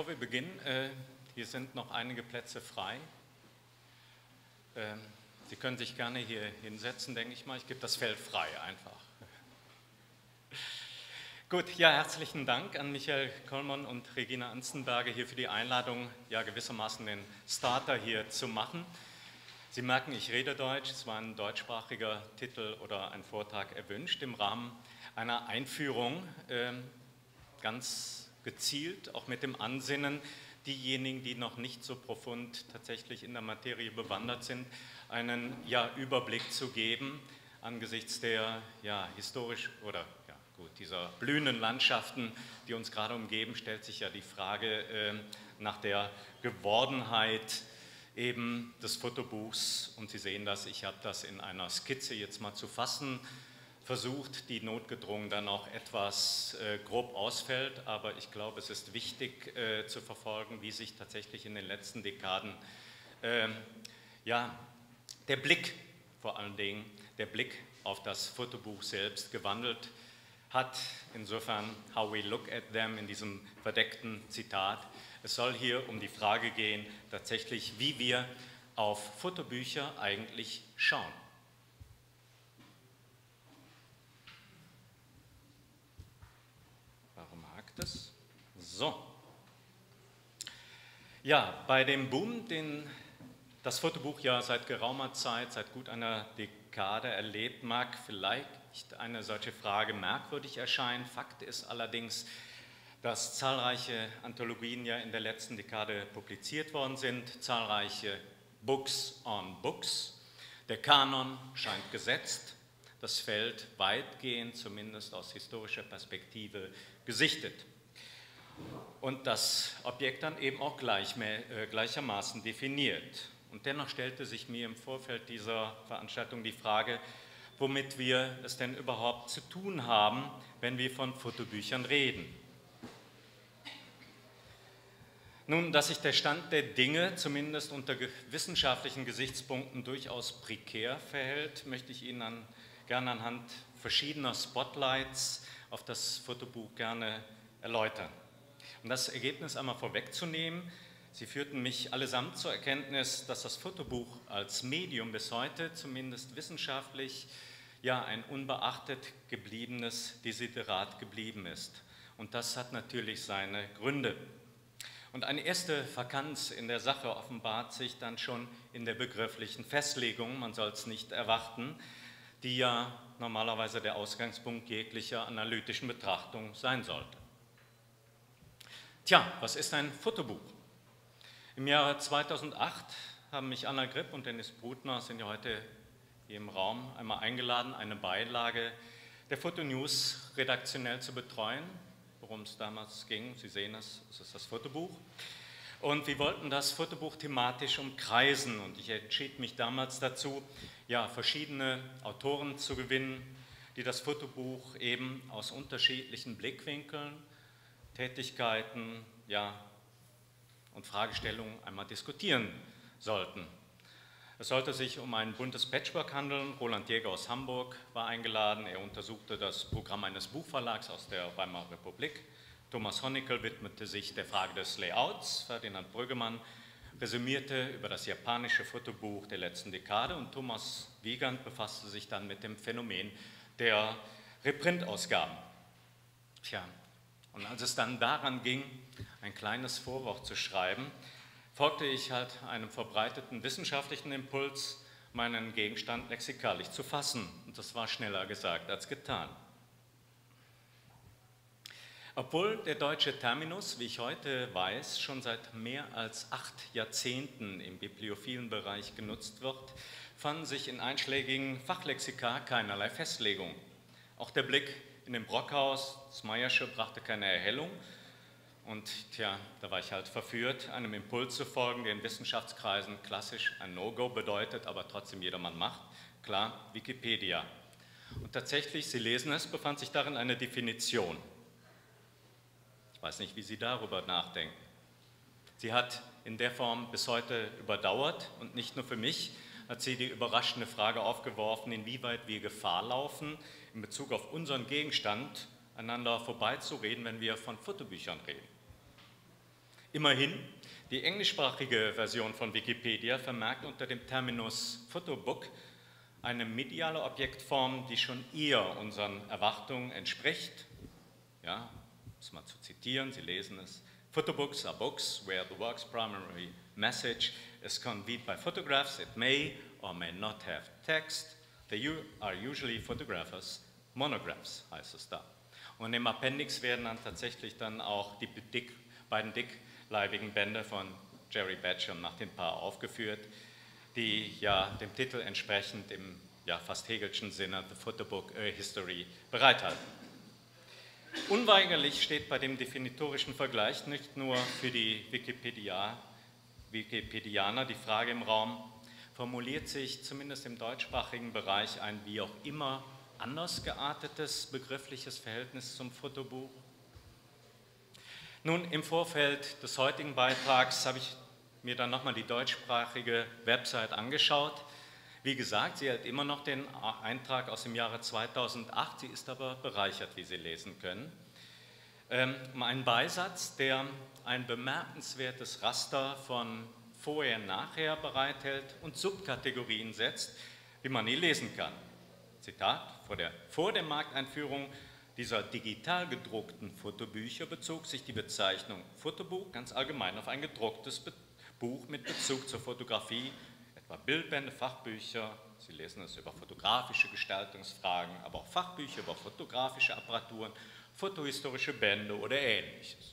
wir beginnen, hier sind noch einige Plätze frei. Sie können sich gerne hier hinsetzen, denke ich mal. Ich gebe das Feld frei einfach. Gut, ja, herzlichen Dank an Michael Kollmann und Regina Anstenberger hier für die Einladung, ja gewissermaßen den Starter hier zu machen. Sie merken, ich rede Deutsch, es war ein deutschsprachiger Titel oder ein Vortrag erwünscht im Rahmen einer Einführung, ganz gezielt, auch mit dem Ansinnen, diejenigen, die noch nicht so profund tatsächlich in der Materie bewandert sind, einen Überblick zu geben angesichts der historisch oder dieser blühenden Landschaften, die uns gerade umgeben, stellt sich ja die Frage nach der Gewordenheit eben des Fotobuchs. Und Sie sehen das, ich habe das in einer Skizze jetzt mal zu fassen versucht, die notgedrungen dann auch etwas grob ausfällt, aber ich glaube, es ist wichtig zu verfolgen, wie sich tatsächlich in den letzten Dekaden der Blick, vor allen Dingen der Blick auf das Fotobuch selbst gewandelt hat. Insofern, how we look at them in diesem verdeckten Zitat. Es soll hier um die Frage gehen, tatsächlich, wie wir auf Fotobücher eigentlich schauen. Warum hakt es? So. Ja, bei dem Boom, den das Fotobuch ja seit geraumer Zeit, seit gut einer Dekade erlebt, mag vielleicht eine solche Frage merkwürdig erscheinen. Fakt ist allerdings, dass zahlreiche Anthologien ja in der letzten Dekade publiziert worden sind, zahlreiche Books on Books. Der Kanon scheint gesetzt, das Feld weitgehend, zumindest aus historischer Perspektive, gesichtet. Und das Objekt dann eben auch gleichermaßen definiert. Und dennoch stellte sich mir im Vorfeld dieser Veranstaltung die Frage, womit wir es denn überhaupt zu tun haben, wenn wir von Fotobüchern reden. Nun, dass sich der Stand der Dinge, zumindest unter wissenschaftlichen Gesichtspunkten, durchaus prekär verhält, möchte ich Ihnen gerne anhand verschiedener Spotlights auf das Fotobuch gerne erläutern. Um das Ergebnis einmal vorwegzunehmen, Sie führten mich allesamt zur Erkenntnis, dass das Fotobuch als Medium bis heute, zumindest wissenschaftlich, ein unbeachtet gebliebenes Desiderat geblieben ist. Und das hat natürlich seine Gründe. Und eine erste Vakanz in der Sache offenbart sich dann schon in der begrifflichen Festlegung, man soll es nicht erwarten, die ja normalerweise der Ausgangspunkt jeglicher analytischen Betrachtung sein sollte. Tja, was ist ein Fotobuch? Im Jahre 2008 haben mich Anna Gripp und Dennis Brutner, sind ja heute hier im Raum, einmal eingeladen, eine Beilage der Fotonews redaktionell zu betreuen, worum es damals ging. Sie sehen es, es ist das Fotobuch. Und wir wollten das Fotobuch thematisch umkreisen und ich entschied mich damals dazu, verschiedene Autoren zu gewinnen, die das Fotobuch eben aus unterschiedlichen Blickwinkeln, Tätigkeiten, und Fragestellungen einmal diskutieren sollten. Es sollte sich um ein buntes Patchwork handeln. Roland Jäger aus Hamburg war eingeladen. Er untersuchte das Programm eines Buchverlags aus der Weimarer Republik. Thomas Honecker widmete sich der Frage des Layouts. Ferdinand Brüggemann resümierte über das japanische Fotobuch der letzten Dekade. Und Thomas Wiegand befasste sich dann mit dem Phänomen der Reprintausgaben. Tja, und als es dann daran ging, ein kleines Vorwort zu schreiben, folgte ich halt einem verbreiteten wissenschaftlichen Impuls, meinen Gegenstand lexikalisch zu fassen. Und das war schneller gesagt als getan. Obwohl der deutsche Terminus, wie ich heute weiß, schon seit mehr als 8 Jahrzehnten im bibliophilen Bereich genutzt wird, fanden sich in einschlägigen Fachlexika keinerlei Festlegungen. Auch der Blick in den Brockhaus, das Meiersche, brachte keine Erhellung. Und da war ich halt verführt, einem Impuls zu folgen, der in Wissenschaftskreisen klassisch ein No-Go bedeutet, aber trotzdem jedermann macht. Klar, Wikipedia. Und tatsächlich, Sie lesen es, befand sich darin eine Definition. Ich weiß nicht, wie Sie darüber nachdenken. Sie hat in der Form bis heute überdauert und nicht nur für mich hat sie die überraschende Frage aufgeworfen, inwieweit wir Gefahr laufen, in Bezug auf unseren Gegenstand einander vorbeizureden, wenn wir von Fotobüchern reden. Immerhin, die englischsprachige Version von Wikipedia vermerkt unter dem Terminus Photobook eine mediale Objektform, die schon eher unseren Erwartungen entspricht. Ja, um es mal zu zitieren, Sie lesen es. Photobooks are books where the work's primary message is conveyed by photographs. It may or may not have text. They are usually photographers' monographs, heißt es da. Und im Appendix werden dann tatsächlich dann auch die beiden dickleibigen Bände von Jerry Badger und Martin Parr aufgeführt, die ja dem Titel entsprechend im ja, fast Hegelschen Sinne The Photobook A History bereithalten. Unweigerlich steht bei dem definitorischen Vergleich nicht nur für die Wikipedianer die Frage im Raum, formuliert sich zumindest im deutschsprachigen Bereich ein wie auch immer anders geartetes begriffliches Verhältnis zum Fotobuch? Nun, im Vorfeld des heutigen Beitrags habe ich mir dann nochmal die deutschsprachige Website angeschaut. Wie gesagt, sie hat immer noch den Eintrag aus dem Jahre 2008, sie ist aber bereichert, wie Sie lesen können. Ein Beisatz, der ein bemerkenswertes Raster von Vorher-Nachher bereithält und Subkategorien setzt, wie man hier lesen kann. Zitat, vor der Markteinführung dieser digital gedruckten Fotobücher bezog sich die Bezeichnung Fotobuch ganz allgemein auf ein gedrucktes Buch mit Bezug zur Fotografie, etwa Bildbände, Fachbücher, Sie lesen es über fotografische Gestaltungsfragen, aber auch Fachbücher über fotografische Apparaturen, fotohistorische Bände oder Ähnliches.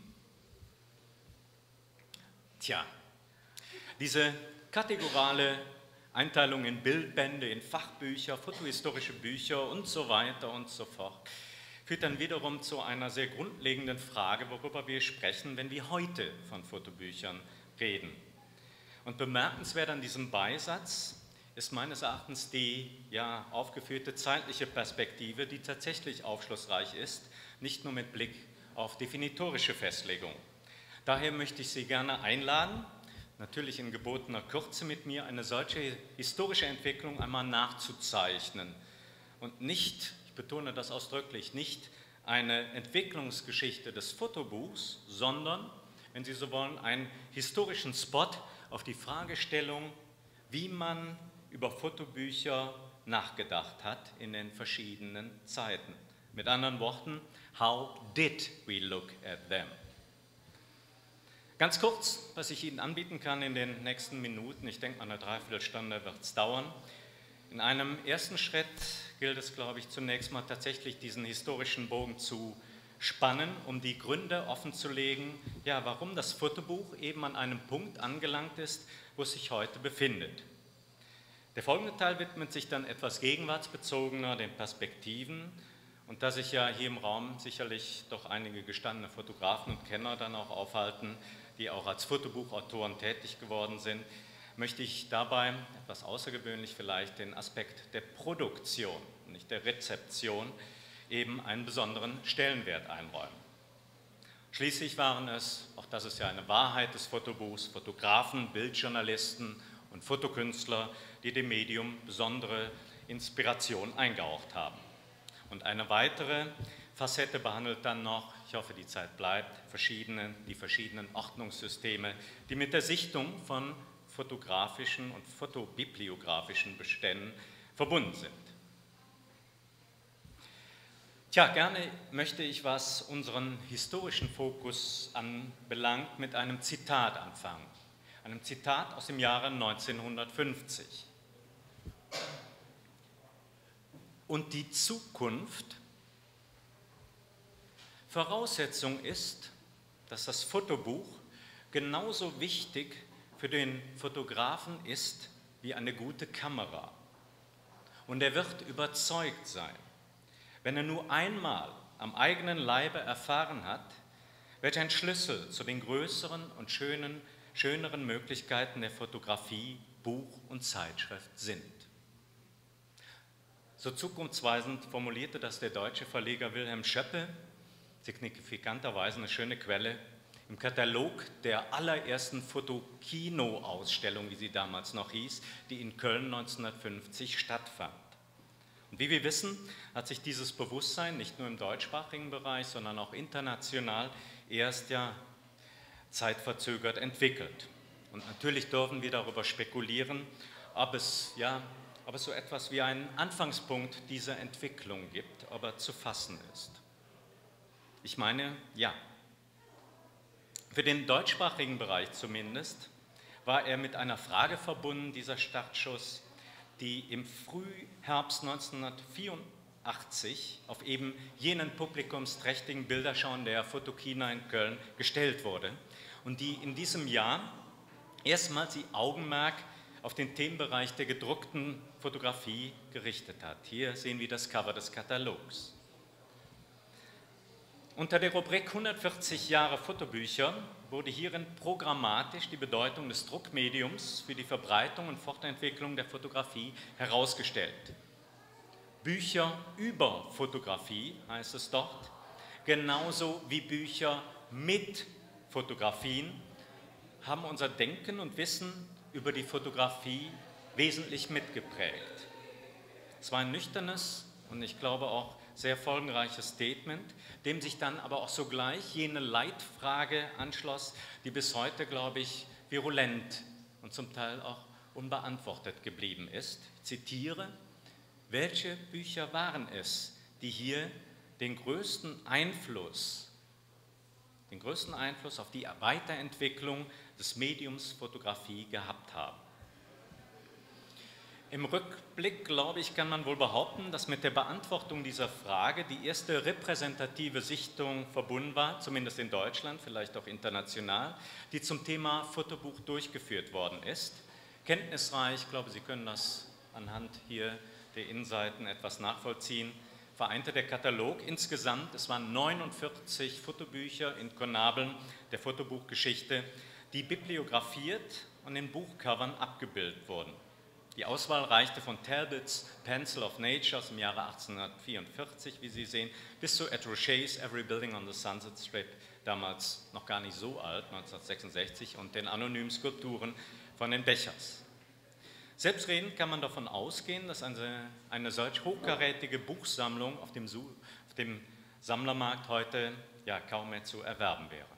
Tja, diese kategorale Einteilung in Bildbände, in Fachbücher, fotohistorische Bücher und so weiter und so fort, führt dann wiederum zu einer sehr grundlegenden Frage, worüber wir sprechen, wenn wir heute von Fotobüchern reden. Und bemerkenswert an diesem Beisatz ist meines Erachtens die ja, aufgeführte zeitliche Perspektive, die tatsächlich aufschlussreich ist, nicht nur mit Blick auf definitorische Festlegung. Daher möchte ich Sie gerne einladen, natürlich in gebotener Kürze mit mir eine solche historische Entwicklung einmal nachzuzeichnen und nicht, ich betone das ausdrücklich, nicht eine Entwicklungsgeschichte des Fotobuchs, sondern, wenn Sie so wollen, einen historischen Spot auf die Fragestellung, wie man über Fotobücher nachgedacht hat in den verschiedenen Zeiten. Mit anderen Worten, how did we look at them? Ganz kurz, was ich Ihnen anbieten kann in den nächsten Minuten, ich denke mal eine Dreiviertelstunde wird es dauern. In einem ersten Schritt gilt es, glaube ich, zunächst mal tatsächlich diesen historischen Bogen zu spannen, um die Gründe offenzulegen, ja, warum das Fotobuch eben an einem Punkt angelangt ist, wo es sich heute befindet. Der folgende Teil widmet sich dann etwas gegenwartsbezogener den Perspektiven und da sich ja hier im Raum sicherlich doch einige gestandene Fotografen und Kenner dann auch aufhalten, die auch als Fotobuchautoren tätig geworden sind, möchte ich dabei, etwas außergewöhnlich vielleicht, den Aspekt der Produktion, nicht der Rezeption, eben einen besonderen Stellenwert einräumen. Schließlich waren es, auch das ist ja eine Wahrheit des Fotobuchs, Fotografen, Bildjournalisten und Fotokünstler, die dem Medium besondere Inspiration eingehaucht haben. Und eine weitere Facette behandelt dann noch, ich hoffe, die Zeit bleibt, die verschiedenen Ordnungssysteme, die mit der Sichtung von fotografischen und fotobibliografischen Beständen verbunden sind. Tja, gerne möchte ich, was unseren historischen Fokus anbelangt, mit einem Zitat anfangen. Einem Zitat aus dem Jahre 1950. Und die Zukunft Voraussetzung ist, dass das Fotobuch genauso wichtig für den Fotografen ist wie eine gute Kamera. Und er wird überzeugt sein, wenn er nur einmal am eigenen Leibe erfahren hat, welch ein Schlüssel zu den größeren und schöneren Möglichkeiten der Fotografie, Buch und Zeitschrift sind. So zukunftsweisend formulierte das der deutsche Verleger Wilhelm Schöppe, signifikanterweise eine schöne Quelle, im Katalog der allerersten Fotokino-Ausstellung, wie sie damals noch hieß, die in Köln 1950 stattfand. Und wie wir wissen, hat sich dieses Bewusstsein nicht nur im deutschsprachigen Bereich, sondern auch international erst ja zeitverzögert entwickelt. Und natürlich dürfen wir darüber spekulieren, ob es so etwas wie einen Anfangspunkt dieser Entwicklung gibt, ob er zu fassen ist. Ich meine, ja. Für den deutschsprachigen Bereich zumindest war er mit einer Frage verbunden, dieser Startschuss, die im Frühherbst 1984 auf eben jenen publikumsträchtigen Bilderschauen der Photokina in Köln gestellt wurde und die in diesem Jahr erstmals die Augenmerk auf den Themenbereich der gedruckten Fotografie gerichtet hat. Hier sehen wir das Cover des Katalogs. Unter der Rubrik 140 Jahre Fotobücher wurde hierin programmatisch die Bedeutung des Druckmediums für die Verbreitung und Fortentwicklung der Fotografie herausgestellt. Bücher über Fotografie heißt es dort, genauso wie Bücher mit Fotografien haben unser Denken und Wissen über die Fotografie wesentlich mitgeprägt. Es war ein nüchternes und ich glaube auch sehr folgenreiches Statement, dem sich dann aber auch sogleich jene Leitfrage anschloss, die bis heute, glaube ich, virulent und zum Teil auch unbeantwortet geblieben ist. Ich zitiere: Welche Bücher waren es, die hier den größten Einfluss auf die Weiterentwicklung des Mediums Fotografie gehabt haben? Im Rückblick, glaube ich, kann man wohl behaupten, dass mit der Beantwortung dieser Frage die erste repräsentative Sichtung verbunden war, zumindest in Deutschland, vielleicht auch international, die zum Thema Fotobuch durchgeführt worden ist. Kenntnisreich, ich glaube, Sie können das anhand hier der Innenseiten etwas nachvollziehen, vereinte der Katalog insgesamt, es waren 49 Fotobücher in Konabeln der Fotobuchgeschichte, die bibliografiert und in Buchcovern abgebildet wurden. Die Auswahl reichte von Talbots Pencil of Nature aus dem Jahre 1844, wie Sie sehen, bis zu Ed Rochers Every Building on the Sunset Strip, damals noch gar nicht so alt, 1966, und den anonymen Skulpturen von den Bechers. Selbstredend kann man davon ausgehen, dass eine solch hochkarätige Buchsammlung auf dem Sammlermarkt heute ja kaum mehr zu erwerben wäre.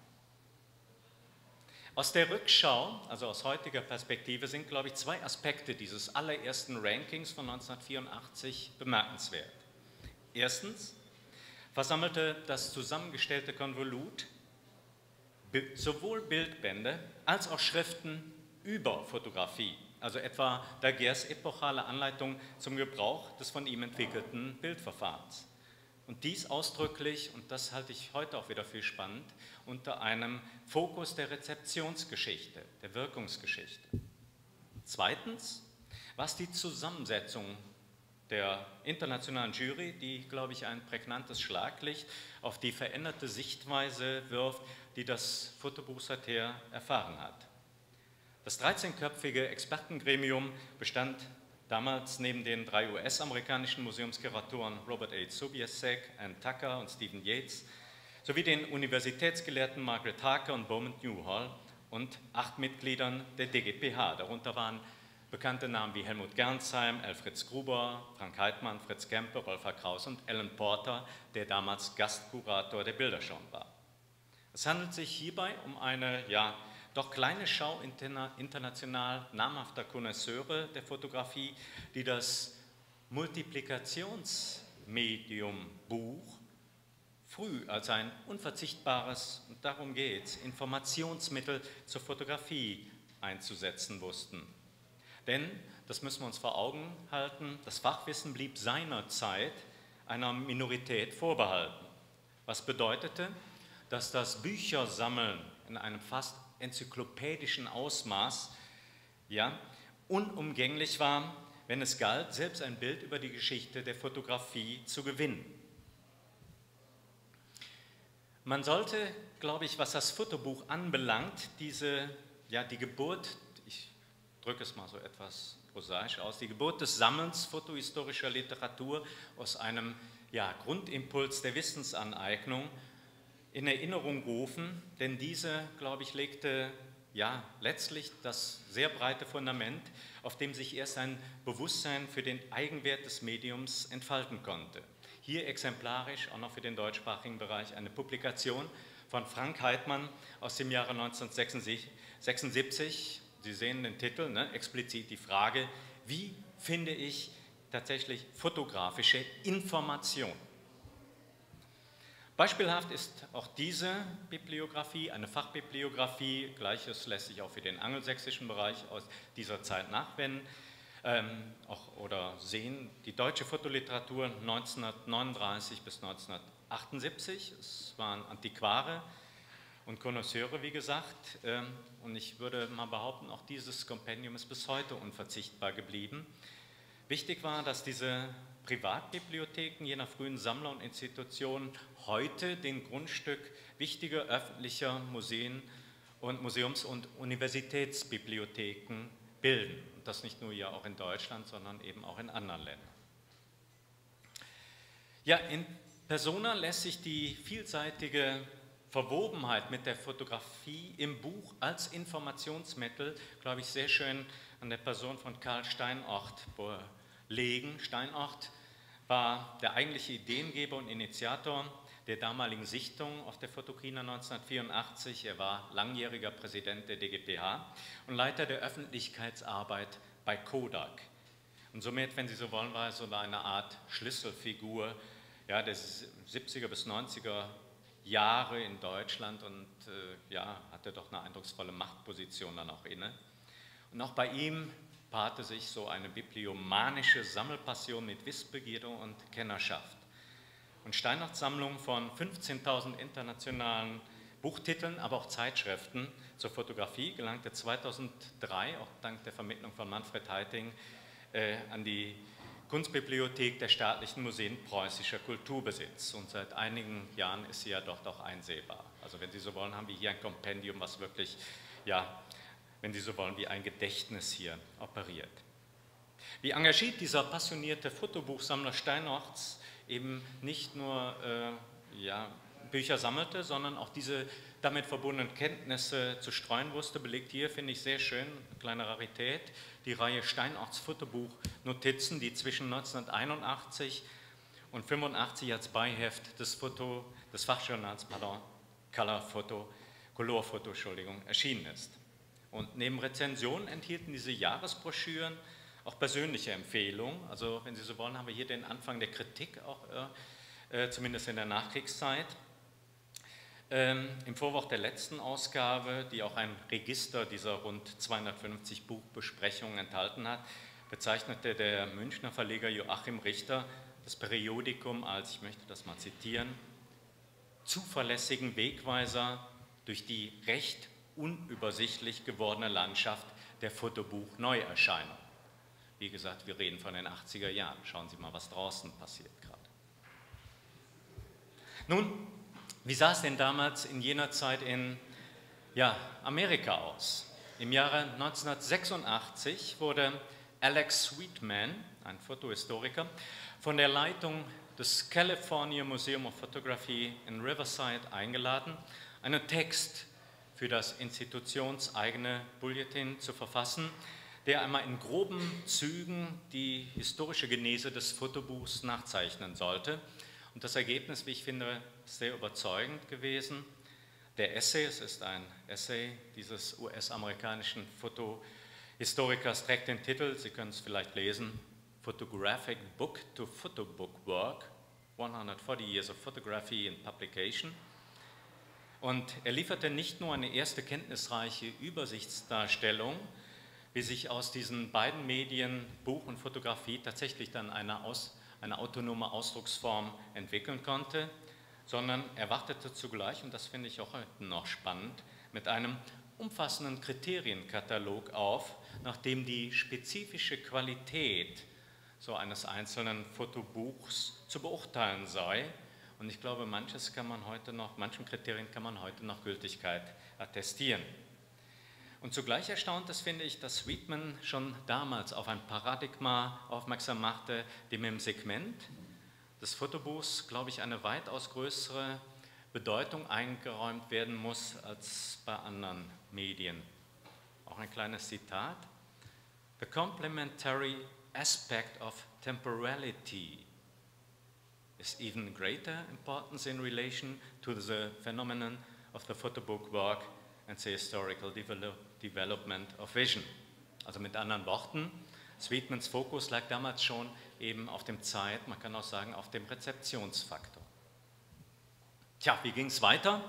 Aus der Rückschau, also aus heutiger Perspektive, sind, glaube ich, zwei Aspekte dieses allerersten Rankings von 1984 bemerkenswert. Erstens versammelte das zusammengestellte Konvolut sowohl Bildbände als auch Schriften über Fotografie, also etwa Daguerres epochale Anleitung zum Gebrauch des von ihm entwickelten Bildverfahrens. Und dies ausdrücklich, und das halte ich heute auch wieder für spannend, unter einem Fokus der Rezeptionsgeschichte, der Wirkungsgeschichte. Zweitens, was die Zusammensetzung der internationalen Jury, die, glaube ich, ein prägnantes Schlaglicht auf die veränderte Sichtweise wirft, die das Fotobuch seither erfahren hat. Das 13-köpfige Expertengremium bestand damals neben den 3 US-amerikanischen Museumskuratoren Robert A. Sobiesek, Ann Tucker und Stephen Yates sowie den Universitätsgelehrten Margaret Harker und Beaumont Newhall und 8 Mitgliedern der DGPH. Darunter waren bekannte Namen wie Helmut Gernsheim, Elfried Gruber, Frank Heidmann, Fritz Kempe, Rolf Kraus und Alan Porter, der damals Gastkurator der Bilderschauen war. Es handelt sich hierbei um eine doch kleine Schau international namhafter Connoisseure der Fotografie, die das Multiplikationsmedium Buch früh als ein unverzichtbares, und darum geht es, Informationsmittel zur Fotografie einzusetzen wussten. Denn, das müssen wir uns vor Augen halten, das Fachwissen blieb seinerzeit einer Minorität vorbehalten. Was bedeutete, dass das Büchersammeln in einem fast enzyklopädischen Ausmaß unumgänglich war, wenn es galt, selbst ein Bild über die Geschichte der Fotografie zu gewinnen. Man sollte, glaube ich, was das Fotobuch anbelangt, die Geburt, ich drücke es mal so etwas prosaisch aus, die Geburt des Sammelns fotohistorischer Literatur aus einem Grundimpuls der Wissensaneignung in Erinnerung rufen, denn diese, glaube ich, legte letztlich das sehr breite Fundament, auf dem sich erst ein Bewusstsein für den Eigenwert des Mediums entfalten konnte. Hier exemplarisch auch noch für den deutschsprachigen Bereich eine Publikation von Frank Heitmann aus dem Jahre 1976. Sie sehen den Titel, ne, explizit die Frage, wie finde ich tatsächlich fotografische Information? Beispielhaft ist auch diese Bibliografie, eine Fachbibliografie, Gleiches lässt sich auch für den angelsächsischen Bereich aus dieser Zeit nachwenden oder sehen, die deutsche Fotoliteratur 1939 bis 1978, es waren Antiquare und Connoisseure, wie gesagt, und ich würde mal behaupten, auch dieses Kompendium ist bis heute unverzichtbar geblieben. Wichtig war, dass diese Privatbibliotheken jener frühen Sammler und Institutionen heute den Grundstück wichtiger öffentlicher Museen und Museums- und Universitätsbibliotheken bilden. Und das nicht nur ja auch in Deutschland, sondern eben auch in anderen Ländern. Ja, in persona lässt sich die vielseitige Verwobenheit mit der Fotografie im Buch als Informationsmittel, glaube ich, sehr schön an der Person von Karl Steinort legen. Steinort war der eigentliche Ideengeber und Initiator der damaligen Sichtung auf der Fotokina 1984. Er war langjähriger Präsident der DGPH und Leiter der Öffentlichkeitsarbeit bei Kodak. Und somit, wenn Sie so wollen, war er so eine Art Schlüsselfigur ja, der 70er bis 90er Jahre in Deutschland und ja, hatte doch eine eindrucksvolle Machtposition dann auch inne. Und auch bei ihm paarte sich so eine bibliomanische Sammelpassion mit Wissbegierde und Kennerschaft. Und Steinorts Sammlung von 15.000 internationalen Buchtiteln, aber auch Zeitschriften zur Fotografie gelangte 2003, auch dank der Vermittlung von Manfred Heiting, an die Kunstbibliothek der Staatlichen Museen Preußischer Kulturbesitz. Und seit einigen Jahren ist sie ja dort auch einsehbar. Also wenn Sie so wollen, haben wir hier ein Kompendium, was wirklich, ja, wenn Sie so wollen, wie ein Gedächtnis hier operiert. Wie engagiert dieser passionierte Fotobuchsammler Steinorts eben nicht nur ja, Bücher sammelte, sondern auch diese damit verbundenen Kenntnisse zu streuen wusste, belegt hier, finde ich sehr schön, eine kleine Rarität, die Reihe Steinorts Fotobuch-Notizen, die zwischen 1981 und 1985 als Beiheft des Fachjournals Color Photo, erschienen ist. Und neben Rezensionen enthielten diese Jahresbroschüren auch persönliche Empfehlungen. Also wenn Sie so wollen, haben wir hier den Anfang der Kritik, auch zumindest in der Nachkriegszeit. Im Vorwort der letzten Ausgabe, die auch ein Register dieser rund 250 Buchbesprechungen enthalten hat, bezeichnete der Münchner Verleger Joachim Richter das Periodikum als, ich möchte das mal zitieren, zuverlässigen Wegweiser durch die recht unübersichtlich gewordene Landschaft der Fotobuch-Neuerscheinung. Wie gesagt, wir reden von den 80er Jahren. Schauen Sie mal, was draußen passiert gerade. Nun, wie sah es denn damals in jener Zeit in Amerika aus? Im Jahre 1986 wurde Alex Sweetman, ein Fotohistoriker, von der Leitung des California Museum of Photography in Riverside eingeladen, einen Text für das institutionseigene Bulletin zu verfassen, der einmal in groben Zügen die historische Genese des Fotobuchs nachzeichnen sollte. Und das Ergebnis, wie ich finde, ist sehr überzeugend gewesen. Der Essay, es ist ein Essay dieses US-amerikanischen Fotohistorikers, trägt den Titel, Sie können es vielleicht lesen, Photographic Book to Photobook Work, 140 Years of Photography in Publication. Und er lieferte nicht nur eine erste kenntnisreiche Übersichtsdarstellung, wie sich aus diesen beiden Medien, Buch und Fotografie, tatsächlich dann eine autonome Ausdrucksform entwickeln konnte, sondern er wartete zugleich, und das finde ich auch heute noch spannend, mit einem umfassenden Kriterienkatalog auf, nach dem die spezifische Qualität so eines einzelnen Fotobuchs zu beurteilen sei. Und ich glaube, manchen Kriterien kann man heute noch Gültigkeit attestieren. Und zugleich erstaunt es, finde ich, dass Sweetman schon damals auf ein Paradigma aufmerksam machte, dem im Segment des Fotobuchs, glaube ich, eine weitaus größere Bedeutung eingeräumt werden muss als bei anderen Medien. Auch ein kleines Zitat. The complementary aspect of temporality is even greater importance in relation to the phenomenon of the photo book work and the historical development of vision. Also mit anderen Worten, Sweetmans Fokus lag damals schon eben auf dem man kann auch sagen, auf dem Rezeptionsfaktor. Tja, wie ging es weiter?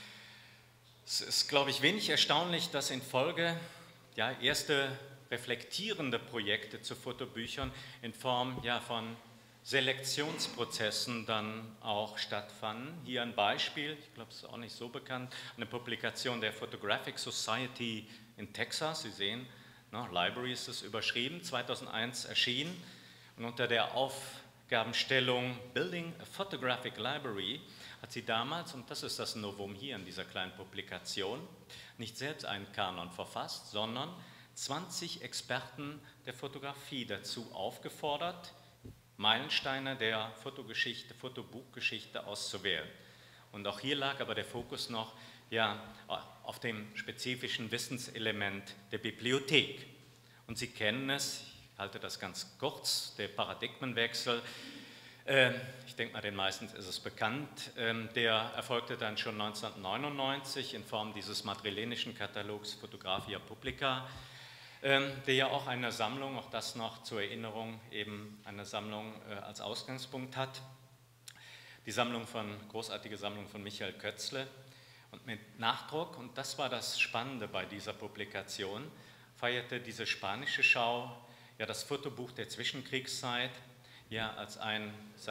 Es ist, glaube ich, wenig erstaunlich, dass in Folge erste reflektierende Projekte zu Fotobüchern in Form von Selektionsprozessen dann auch stattfanden. Hier ein Beispiel, ich glaube, es ist auch nicht so bekannt, eine Publikation der Photographic Society in Texas. Sie sehen, Library ist es überschrieben, 2001 erschienen und unter der Aufgabenstellung Building a Photographic Library hat sie damals, und das ist das Novum hier in dieser kleinen Publikation, nicht selbst einen Kanon verfasst, sondern 20 Experten der Fotografie dazu aufgefordert, Meilensteine der Fotobuchgeschichte auszuwählen. Und auch hier lag aber der Fokus noch auf dem spezifischen Wissenselement der Bibliothek. Und Sie kennen es, ich halte das ganz kurz, der Paradigmenwechsel. Ich denke mal, den meisten ist es bekannt. Der erfolgte dann schon 1999 in Form dieses madrilenischen Katalogs Photographia Publica, der ja auch eine Sammlung, auch das noch zur Erinnerung, eben eine Sammlung als Ausgangspunkt hat. Die großartige Sammlung von Michael Kötzle. Und mit Nachdruck, und das war das Spannende bei dieser Publikation, feierte diese spanische Schau das Fotobuch der Zwischenkriegszeit als ein,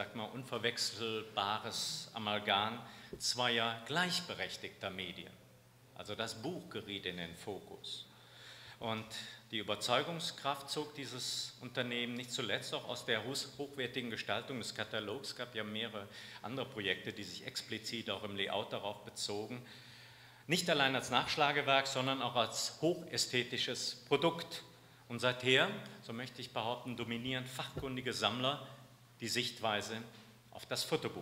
unverwechselbares Amalgam zweier gleichberechtigter Medien. Also das Buch geriet in den Fokus. Und die Überzeugungskraft zog dieses Unternehmen nicht zuletzt auch aus der hochwertigen Gestaltung des Katalogs. Es gab ja mehrere andere Projekte, die sich explizit auch im Layout darauf bezogen. Nicht allein als Nachschlagewerk, sondern auch als hochästhetisches Produkt. Und seither, so möchte ich behaupten, dominieren fachkundige Sammler die Sichtweise auf das Fotobuch.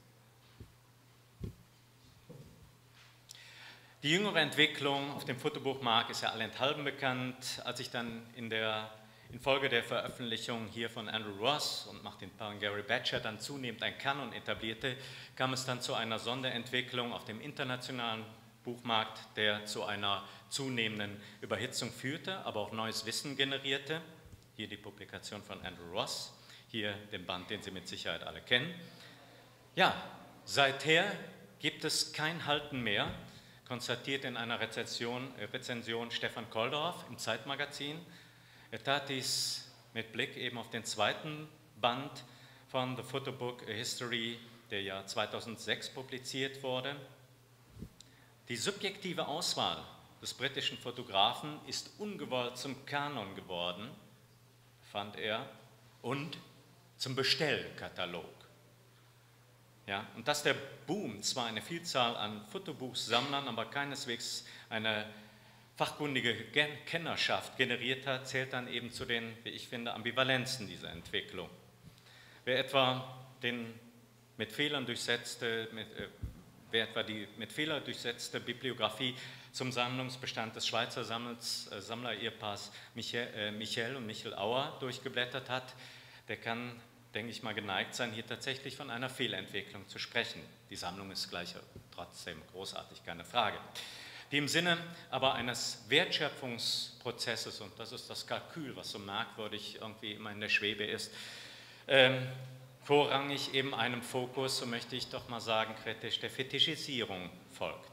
Die jüngere Entwicklung auf dem Fotobuchmarkt ist ja allenthalben bekannt. Als ich dann infolge der Veröffentlichung hier von Andrew Ross und Martin Parr und Gary Batcher dann zunehmend ein Kanon etablierte, kam es dann zu einer Sonderentwicklung auf dem internationalen Buchmarkt, der zu einer zunehmenden Überhitzung führte, aber auch neues Wissen generierte. Hier die Publikation von Andrew Ross, hier den Band, den Sie mit Sicherheit alle kennen. Ja, seither gibt es kein Halten mehr, konstatiert in einer Rezension Stefan Koldorf im Zeitmagazin. Er tat dies mit Blick eben auf den zweiten Band von The Photobook A History, der ja 2006 publiziert wurde. Die subjektive Auswahl des britischen Fotografen ist ungewollt zum Kanon geworden, fand er, und zum Bestellkatalog. Ja, und dass der Boom zwar eine Vielzahl an Fotobuchsammlern, aber keineswegs eine fachkundige Kennerschaft generiert hat, zählt dann eben zu den, wie ich finde, Ambivalenzen dieser Entwicklung. Wer etwa die mit Fehlern durchsetzte Bibliografie zum Sammlungsbestand des Schweizer Sammler-Ehepaars Michel und Michel Auer durchgeblättert hat, der kann, denke ich mal, geneigt sein, hier tatsächlich von einer Fehlentwicklung zu sprechen. Die Sammlung ist trotzdem großartig, keine Frage. Die im Sinne aber eines Wertschöpfungsprozesses, und das ist das Kalkül, was so merkwürdig irgendwie immer in der Schwebe ist, vorrangig eben einem Fokus, so möchte ich doch mal sagen, kritisch der Fetischisierung folgt.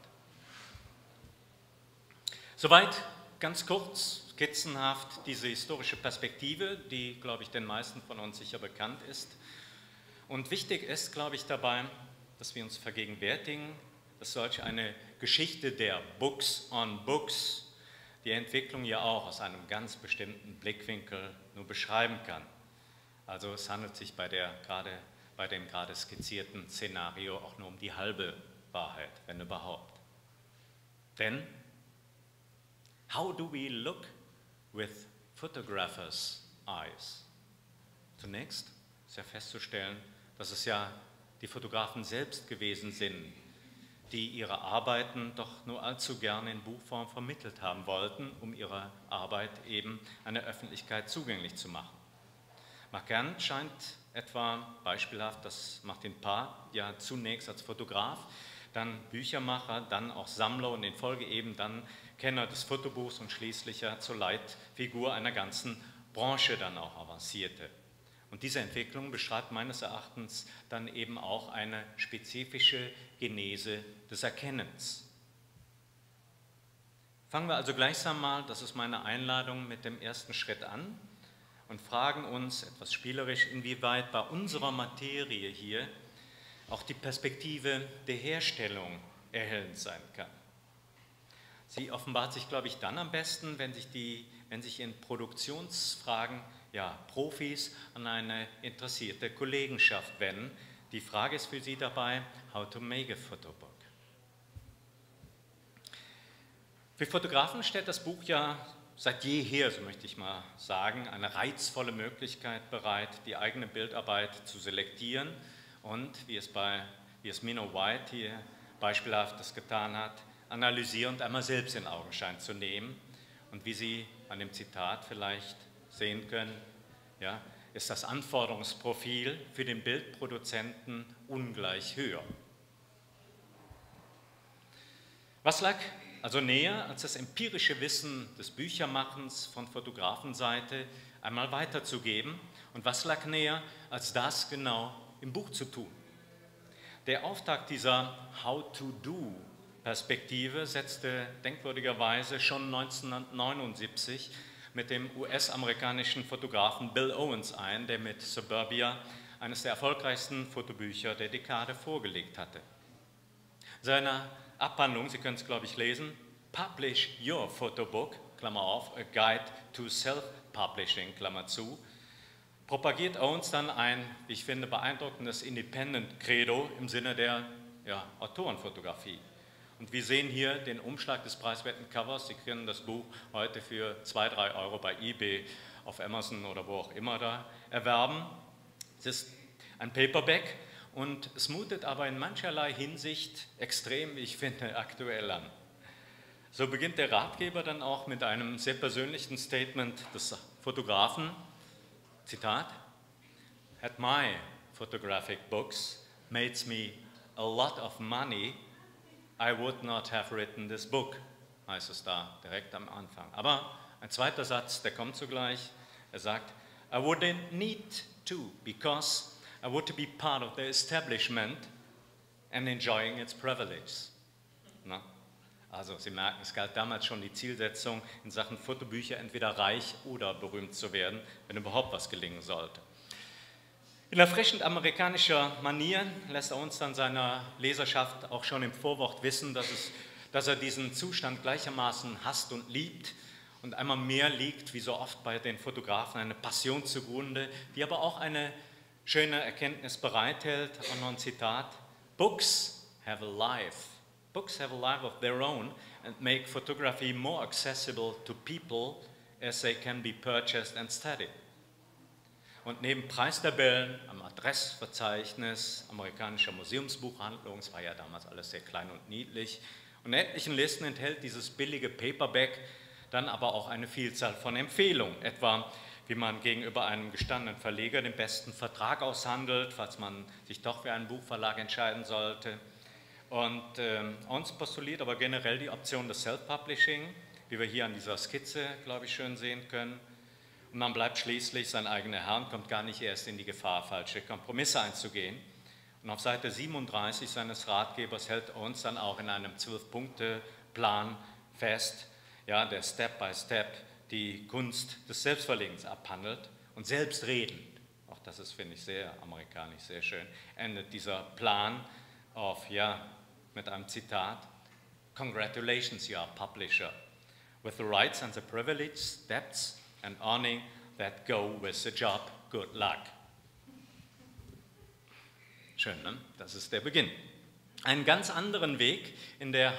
Soweit ganz kurz, skizzenhaft diese historische Perspektive, die, glaube ich, den meisten von uns sicher bekannt ist. Und wichtig ist, glaube ich, dabei, dass wir uns vergegenwärtigen, dass solch eine Geschichte der Books on Books die Entwicklung ja auch aus einem ganz bestimmten Blickwinkel nur beschreiben kann. Also es handelt sich bei dem gerade skizzierten Szenario auch nur um die halbe Wahrheit, wenn überhaupt. Denn how do we look with photographers' eyes? Zunächst ist ja festzustellen, dass es ja die Fotografen selbst gewesen sind, die ihre Arbeiten doch nur allzu gerne in Buchform vermittelt haben wollten, um ihre Arbeit eben einer Öffentlichkeit zugänglich zu machen. Markant scheint etwa beispielhaft, dass Martin Parr ja zunächst als Fotograf dann Büchermacher, dann auch Sammler und in Folge eben dann Kenner des Fotobuchs und schließlich ja zur Leitfigur einer ganzen Branche dann auch avancierte. Und diese Entwicklung beschreibt meines Erachtens dann eben auch eine spezifische Genese des Erkennens. Fangen wir also gleichsam mal, das ist meine Einladung, mit dem ersten Schritt an und fragen uns etwas spielerisch, inwieweit bei unserer Materie hier auch die Perspektive der Herstellung erhellend sein kann. Sie offenbart sich, glaube ich, dann am besten, wenn sich in Produktionsfragen Profis an eine interessierte Kollegenschaft wenden. Die Frage ist für Sie dabei, how to make a photo book. Für Fotografen stellt das Buch ja seit jeher, so möchte ich mal sagen, eine reizvolle Möglichkeit bereit, die eigene Bildarbeit zu selektieren und, wie es Minno White hier beispielhaft das getan hat, analysierend einmal selbst in Augenschein zu nehmen. Und wie Sie an dem Zitat vielleicht sehen können, ja, ist das Anforderungsprofil für den Bildproduzenten ungleich höher. Was lag also näher, als das empirische Wissen des Büchermachens von Fotografenseite einmal weiterzugeben? Und was lag näher, als das genau im Buch zu tun? Der Auftakt dieser How-to-Do-Perspektive setzte denkwürdigerweise schon 1979 mit dem US-amerikanischen Fotografen Bill Owens ein, der mit Suburbia eines der erfolgreichsten Fotobücher der Dekade vorgelegt hatte. Seine Abhandlung, Sie können es, glaube ich, lesen, Publish Your Photo Book, Klammer auf, A Guide to Self-Publishing, Klammer zu, propagiert Owens dann ein, wie ich finde, beeindruckendes Independent-Credo im Sinne der Autorenfotografie. Und wir sehen hier den Umschlag des preiswerten Covers. Sie können das Buch heute für 2–3 Euro bei eBay, auf Amazon oder wo auch immer da erwerben. Es ist ein Paperback und es mutet aber in mancherlei Hinsicht extrem, wie ich finde, aktuell an. So beginnt der Ratgeber dann auch mit einem sehr persönlichen Statement des Fotografen. Zitat: Had my photographic books made me a lot of money, I would not have written this book, heißt es da direkt am Anfang. Aber ein zweiter Satz, der kommt zugleich. Er sagt, I wouldn't need to, because I would be part of the establishment and enjoying its privileges. Na? Also Sie merken, es galt damals schon die Zielsetzung, in Sachen Fotobücher entweder reich oder berühmt zu werden, wenn überhaupt was gelingen sollte. In erfrischend amerikanischer Manier lässt er uns dann seiner Leserschaft auch schon im Vorwort wissen, dass er diesen Zustand gleichermaßen hasst und liebt. Und einmal mehr liegt, wie so oft bei den Fotografen, eine Passion zugrunde, die aber auch eine schöne Erkenntnis bereithält. Und noch ein Zitat: Books have a life. Books have a life of their own and make photography more accessible to people as they can be purchased and studied. Und neben Preistabellen am Adressverzeichnis amerikanischer Museumsbuchhandlungen, es war ja damals alles sehr klein und niedlich, und etlichen Listen enthält dieses billige Paperback dann aber auch eine Vielzahl von Empfehlungen, etwa wie man gegenüber einem gestandenen Verleger den besten Vertrag aushandelt, falls man sich doch für einen Buchverlag entscheiden sollte. Und uns postuliert aber generell die Option des Self-Publishing, wie wir hier an dieser Skizze, glaube ich, schön sehen können. Und man bleibt schließlich sein eigener Herr und kommt gar nicht erst in die Gefahr, falsche Kompromisse einzugehen. Und auf Seite 37 seines Ratgebers hält uns dann auch in einem 12-Punkte-Plan fest, ja, der Step by Step die Kunst des Selbstverlegens abhandelt und selbstredend, auch das ist, finde ich, sehr amerikanisch, sehr schön, endet dieser Plan auf, mit einem Zitat: Congratulations, you are a publisher, with the rights and the privileges, debts and earning that go with the job. Good luck. Schön, ne? Das ist der Beginn. Einen ganz anderen Weg in der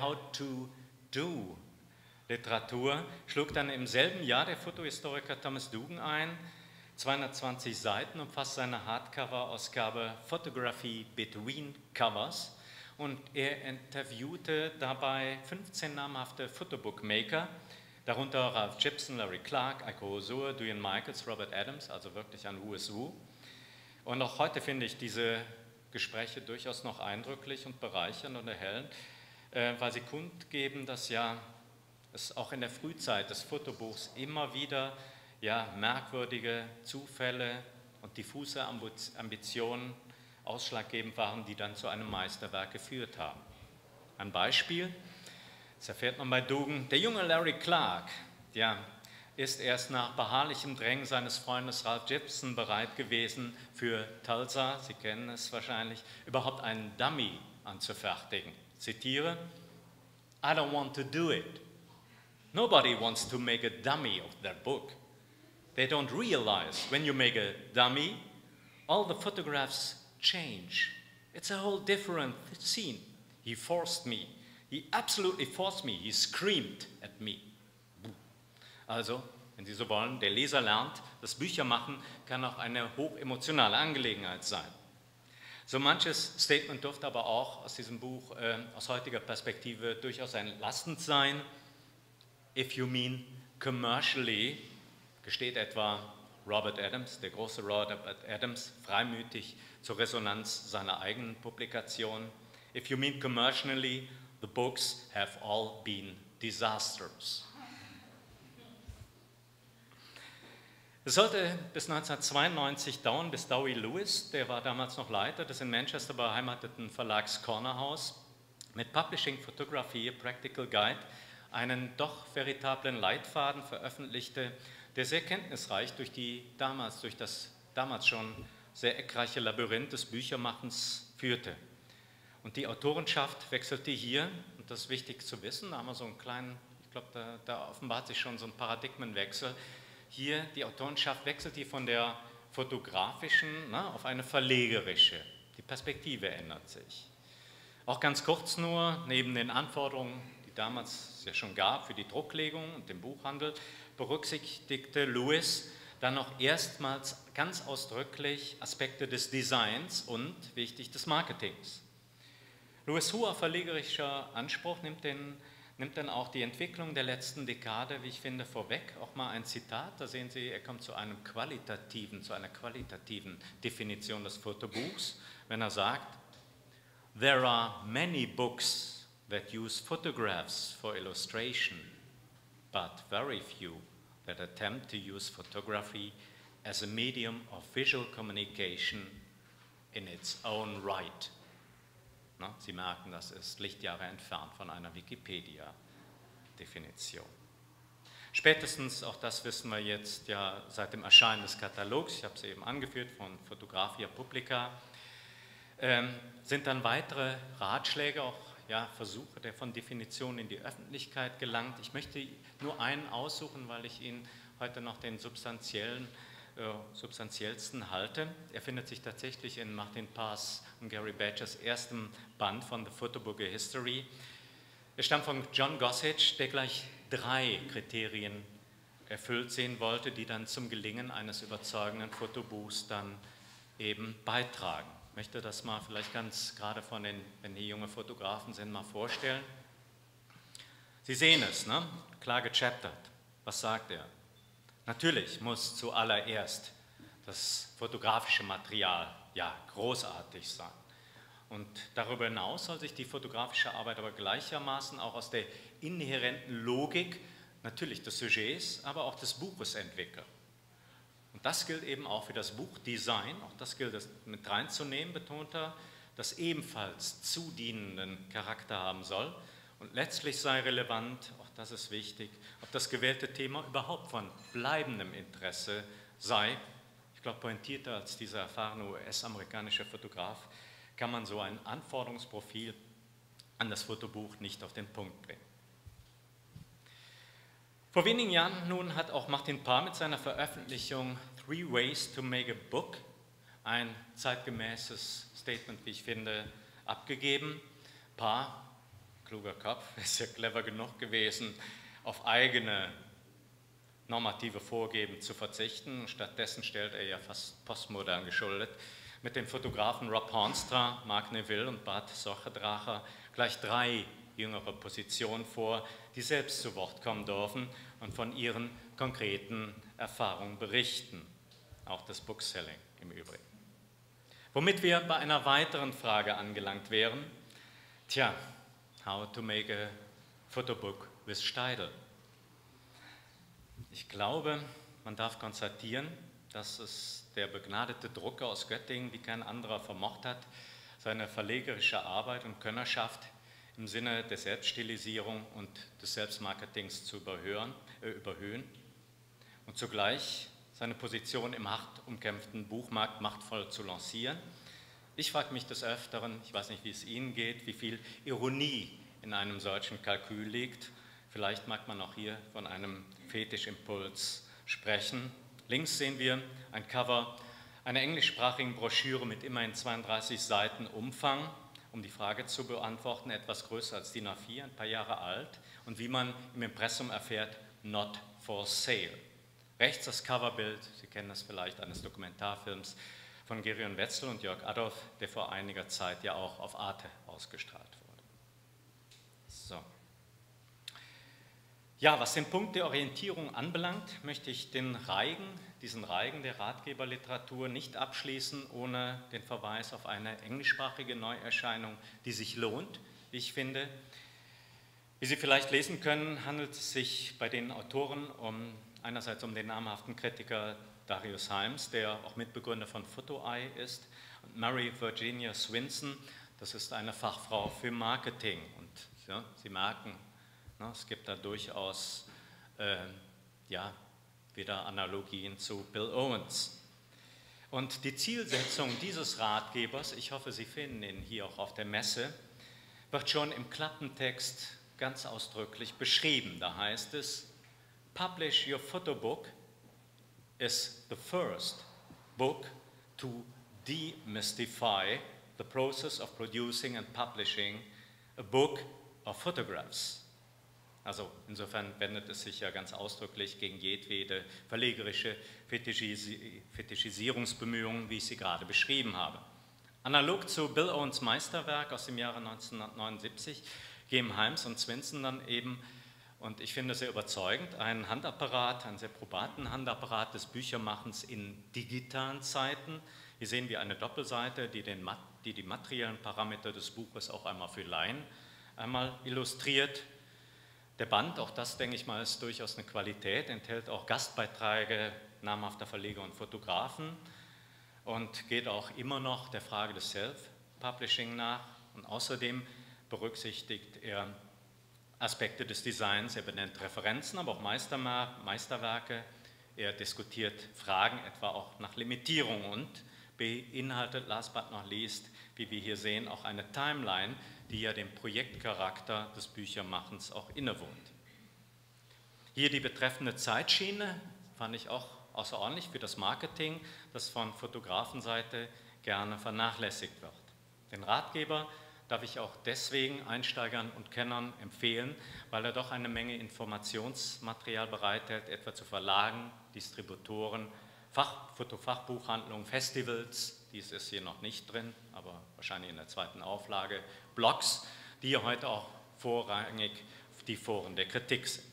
How-to-Do-Literatur schlug dann im selben Jahr der Fotohistoriker Thomas Dugan ein. 220 Seiten umfasst seine Hardcover-Ausgabe Photography Between Covers und er interviewte dabei 15 namhafte Fotobookmaker, darunter Ralph Gibson, Larry Clark, Eiko Hosur, Duane Michaels, Robert Adams, also wirklich ein Who is Who. Und auch heute finde ich diese Gespräche durchaus noch eindrücklich und bereichernd und erhellend, weil sie kundgeben, dass ja es auch in der Frühzeit des Fotobuchs immer wieder merkwürdige Zufälle und diffuse Ambitionen ausschlaggebend waren, die dann zu einem Meisterwerk geführt haben. Ein Beispiel, das erfährt man bei Dugan, der junge Larry Clark, ist erst nach beharrlichem Drängen seines Freundes Ralph Gibson bereit gewesen, für Tulsa, Sie kennen es wahrscheinlich, überhaupt einen Dummy anzufertigen. Zitiere, I don't want to do it. Nobody wants to make a dummy of their book. They don't realize when you make a dummy, all the photographs change. It's a whole different scene. He forced me. He absolutely forced me. He screamed at me. Also, wenn Sie so wollen, der Leser lernt, das Büchermachen kann auch eine hochemotionale Angelegenheit sein. So manches Statement dürfte aber auch aus diesem Buch aus heutiger Perspektive durchaus entlastend sein. If you mean commercially, gesteht etwa Robert Adams, der große Robert Adams, freimütig zur Resonanz seiner eigenen Publikation. If you mean commercially, the books have all been disasters. Es sollte bis 1992 dauern, bis Dowie Lewis, der war damals noch Leiter des in Manchester beheimateten Verlags Corner House, mit Publishing Photography, a Practical Guide, einen doch veritablen Leitfaden veröffentlichte, der sehr kenntnisreich durch das damals schon sehr eckreiche Labyrinth des Büchermachens führte. Und die Autorenschaft wechselte hier, und das ist wichtig zu wissen, da haben wir so einen kleinen, ich glaube, da offenbart sich schon so ein Paradigmenwechsel. Hier, die Autorenschaft wechselt hier von der fotografischen auf eine verlegerische. Die Perspektive ändert sich. Auch ganz kurz nur, neben den Anforderungen, die damals ja schon gab für die Drucklegung und den Buchhandel, berücksichtigte Lewis dann noch erstmals ganz ausdrücklich Aspekte des Designs und, wichtig, des Marketings. Lewis' hoher verlegerischer Anspruch nimmt dann auch die Entwicklung der letzten Dekade, wie ich finde, vorweg. Auch mal ein Zitat, da sehen Sie, er kommt zu einer qualitativen Definition des Fotobuchs, wenn er sagt, There are many books that use photographs for illustration, but very few that attempt to use photography as a medium of visual communication in its own right. Sie merken, das ist Lichtjahre entfernt von einer Wikipedia-Definition. Spätestens, auch das wissen wir jetzt ja seit dem Erscheinen des Katalogs, ich habe es eben angeführt, von Photographia Publica, sind dann weitere Ratschläge, auch Versuche von Definition in die Öffentlichkeit gelangt. Ich möchte nur einen aussuchen, weil ich ihn heute noch den substanziellsten halte. Er findet sich tatsächlich in Martin Parrs und Gary Badgers erstem Band von The Photobook A History. Er stammt von John Gossage, der gleich 3 Kriterien erfüllt sehen wollte, die dann zum Gelingen eines überzeugenden Fotobuchs dann eben beitragen. Ich möchte das mal vielleicht ganz gerade wenn hier junge Fotografen sind, mal vorstellen. Sie sehen es, klar gechaptert. Was sagt er? Natürlich muss zuallererst das fotografische Material großartig sein. Und darüber hinaus soll sich die fotografische Arbeit aber gleichermaßen auch aus der inhärenten Logik natürlich des Sujets, aber auch des Buches entwickeln. Und das gilt eben auch für das Buchdesign, auch das gilt es mit reinzunehmen, betont er, das ebenfalls zudienenden Charakter haben soll. Und letztlich sei relevant, auch das ist wichtig, ob das gewählte Thema überhaupt von bleibendem Interesse sei. Ich glaube, pointierter als dieser erfahrene US-amerikanische Fotograf kann man so ein Anforderungsprofil an das Fotobuch nicht auf den Punkt bringen. Vor wenigen Jahren nun hat auch Martin Parr mit seiner Veröffentlichung 3 Ways to Make a Book ein zeitgemäßes Statement, wie ich finde, abgegeben. Parr, kluger Kopf, ist ja clever genug gewesen, auf eigene normative Vorgeben zu verzichten. Stattdessen stellt er ja fast postmodern geschuldet mit den Fotografen Rob Hornstra, Mark Neville und Bart Sorchedracher gleich 3 jüngere Positionen vor, die selbst zu Wort kommen dürfen und von ihren konkreten Erfahrungen berichten. Auch das Bookselling im Übrigen. Womit wir bei einer weiteren Frage angelangt wären. Tja, how to make a photobook with Steidl. Ich glaube, man darf konstatieren, dass es der begnadete Drucker aus Göttingen wie kein anderer vermocht hat, seine verlegerische Arbeit und Könnerschaft im Sinne der Selbststilisierung und des Selbstmarketings zu überhöhen und zugleich seine Position im hart umkämpften Buchmarkt machtvoll zu lancieren. Ich frage mich des Öfteren, ich weiß nicht, wie es Ihnen geht, wie viel Ironie in einem solchen Kalkül liegt. Vielleicht mag man auch hier von einem Fetischimpuls sprechen. Links sehen wir ein Cover einer englischsprachigen Broschüre mit immerhin 32 Seiten Umfang, um die Frage zu beantworten, etwas größer als DIN A4, ein paar Jahre alt, und wie man im Impressum erfährt, not for sale. Rechts das Coverbild, Sie kennen das vielleicht, eines Dokumentarfilms von Gerion Wetzel und Jörg Adolf, der vor einiger Zeit ja auch auf Arte ausgestrahlt wurde. So. Ja, was den Punkt der Orientierung anbelangt, möchte ich diesen Reigen der Ratgeberliteratur nicht abschließen, ohne den Verweis auf eine englischsprachige Neuerscheinung, die sich lohnt, wie ich finde. Wie Sie vielleicht lesen können, handelt es sich bei den Autoren einerseits um den namhaften Kritiker Darius Hymes, der auch Mitbegründer von PhotoEye ist, und Mary Virginia Swinson, das ist eine Fachfrau für Marketing. Und ja, Sie merken, es gibt da durchaus wieder Analogien zu Bill Owens. Und die Zielsetzung dieses Ratgebers, ich hoffe, Sie finden ihn hier auch auf der Messe, wird schon im Klappentext ganz ausdrücklich beschrieben. Da heißt es, Publish your photo book is the first book to demystify the process of producing and publishing a book of photographs. Also insofern wendet es sich ja ganz ausdrücklich gegen jedwede verlegerische Fetischisierungsbemühungen, wie ich sie gerade beschrieben habe. Analog zu Bill Owens' Meisterwerk aus dem Jahre 1979 geben Hymes und Swinson dann eben, und ich finde sehr überzeugend, einen Handapparat, einen sehr probaten Handapparat des Büchermachens in digitalen Zeiten. Hier sehen wir eine Doppelseite, die die materiellen Parameter des Buches auch einmal für Laien einmal illustriert. Der Band, auch das denke ich mal, ist durchaus eine Qualität, enthält auch Gastbeiträge namhafter Verleger und Fotografen und geht auch immer noch der Frage des Self-Publishing nach. Und außerdem berücksichtigt er Aspekte des Designs, er benennt Referenzen, aber auch Meisterwerke, er diskutiert Fragen etwa auch nach Limitierung und beinhaltet, last but not least, wie wir hier sehen, auch eine Timeline, die ja dem Projektcharakter des Büchermachens auch innewohnt. Hier die betreffende Zeitschiene fand ich auch außerordentlich für das Marketing, das von Fotografenseite gerne vernachlässigt wird. Den Ratgeber darf ich auch deswegen Einsteigern und Kennern empfehlen, weil er doch eine Menge Informationsmaterial bereithält, etwa zu Verlagen, Distributoren, Fotofachbuchhandlungen, Festivals, dies ist hier noch nicht drin, aber wahrscheinlich in der zweiten Auflage, Blogs, die ja heute auch vorrangig die Foren der Kritik sind.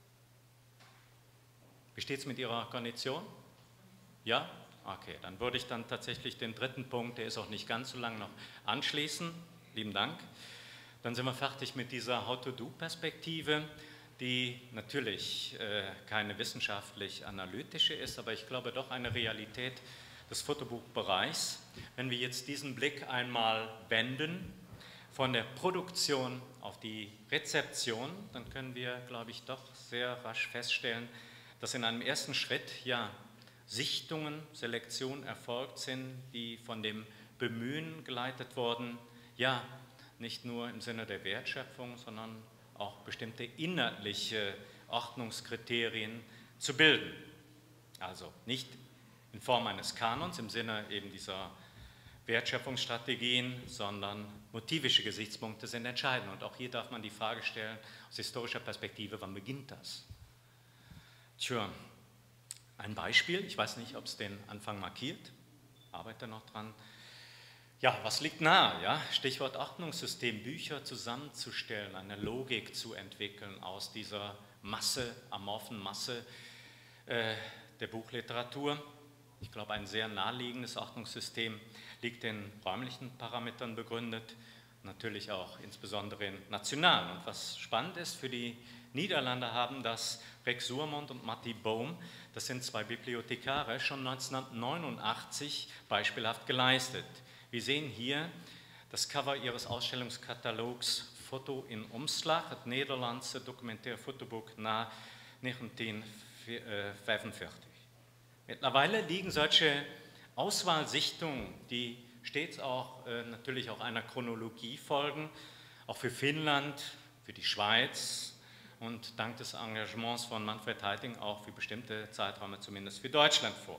Wie steht es mit Ihrer Kondition? Ja? Okay, dann würde ich dann tatsächlich den dritten Punkt, der ist auch nicht ganz so lang, noch anschließen. Lieben Dank. Dann sind wir fertig mit dieser How-to-Do-Perspektive, die natürlich keine wissenschaftlich-analytische ist, aber ich glaube doch eine Realität des Fotobuchbereichs. Wenn wir jetzt diesen Blick einmal wenden, von der Produktion auf die Rezeption, dann können wir, glaube ich, doch sehr rasch feststellen, dass in einem ersten Schritt ja Sichtungen, Selektionen erfolgt sind, die von dem Bemühen geleitet wurden, ja, nicht nur im Sinne der Wertschöpfung, sondern auch bestimmte inhaltliche Ordnungskriterien zu bilden. Also nicht in Form eines Kanons im Sinne eben dieser Wertschöpfungsstrategien, sondern motivische Gesichtspunkte sind entscheidend. Und auch hier darf man die Frage stellen, aus historischer Perspektive, wann beginnt das? Tja, ein Beispiel, ich weiß nicht, ob es den Anfang markiert, arbeite noch dran. Ja, was liegt nahe? Ja? Stichwort Ordnungssystem, Bücher zusammenzustellen, eine Logik zu entwickeln aus dieser Masse, amorphen Masse der Buchliteratur. Ich glaube, ein sehr naheliegendes Ordnungssystem liegt in räumlichen Parametern begründet, natürlich auch insbesondere in nationalen. Und was spannend ist, für die Niederlande haben das Rex Soermond und Matti Bohm, das sind zwei Bibliothekare, schon 1989 beispielhaft geleistet. Wir sehen hier das Cover ihres Ausstellungskatalogs Foto in Omslag, het Nederlandse documentaire fotoboek na 1945. Mittlerweile liegen solche Auswahlsichtungen, die stets auch natürlich auch einer Chronologie folgen, auch für Finnland, für die Schweiz und dank des Engagements von Manfred Heiting auch für bestimmte Zeiträume, zumindest für Deutschland vor.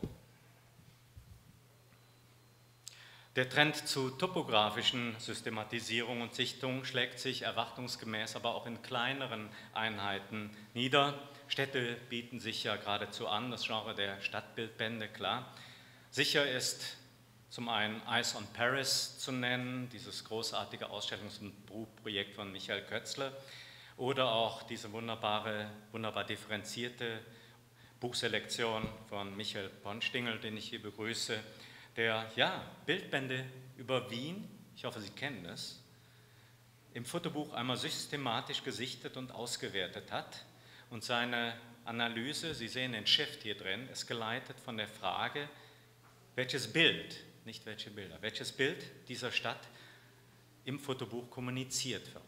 Der Trend zu topografischen Systematisierung und Sichtung schlägt sich erwartungsgemäß aber auch in kleineren Einheiten nieder. Städte bieten sich ja geradezu an, das Genre der Stadtbildbände, klar. Sicher ist zum einen Eyes on Paris zu nennen, dieses großartige Ausstellungs- und Buchprojekt von Michael Kötzle, oder auch diese wunderbar differenzierte Buchselektion von Michael Ponstingel, den ich hier begrüße, der Bildbände über Wien, ich hoffe, Sie kennen es, im Fotobuch einmal systematisch gesichtet und ausgewertet hat und seine Analyse, Sie sehen den Shift hier drin, ist geleitet von der Frage, welches Bild, nicht welche Bilder, welches Bild dieser Stadt im Fotobuch kommuniziert wird.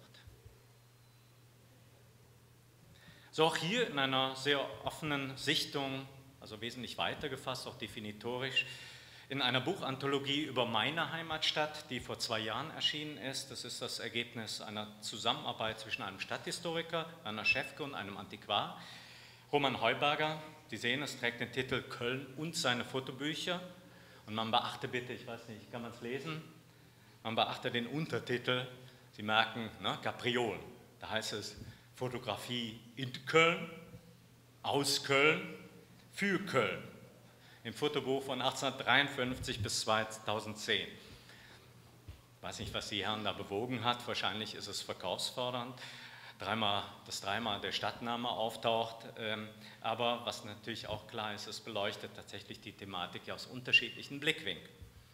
So auch hier in einer sehr offenen Sichtung, also wesentlich weiter gefasst, auch definitorisch, in einer Buchanthologie über meine Heimatstadt, die vor 2 Jahren erschienen ist. Das ist das Ergebnis einer Zusammenarbeit zwischen einem Stadthistoriker, Werner Schäfke und einem Antiquar, Roman Heuberger. Sie sehen, es trägt den Titel Köln und seine Fotobücher. Und man beachte bitte, ich weiß nicht, kann man es lesen? Man beachte den Untertitel, Sie merken, ne, Gabriol. Da heißt es Fotografie in Köln, aus Köln, für Köln. Im Fotobuch von 1853 bis 2010. Ich weiß nicht, was die Herren da bewogen hat, wahrscheinlich ist es verkaufsfördernd, dass dreimal der Stadtname auftaucht, aber was natürlich auch klar ist, es beleuchtet tatsächlich die Thematik aus unterschiedlichen Blickwinkeln.